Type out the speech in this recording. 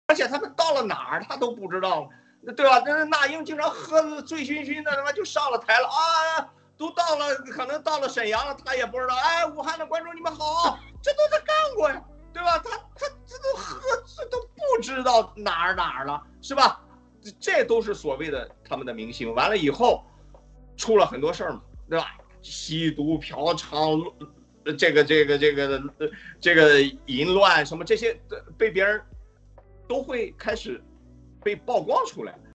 而且他们到了哪儿他都不知道，对吧？那英经常喝得醉醺醺的，他妈就上了台了啊！都到了，可能到了沈阳了，他也不知道。哎，武汉的观众你们好，这都他干过呀，对吧？他这都喝，这都不知道哪儿了，是吧？这都是所谓的他们的明星。完了以后，出了很多事儿嘛，对吧？吸毒、嫖娼，这个淫乱什么这些，被别人都会开始被曝光出来。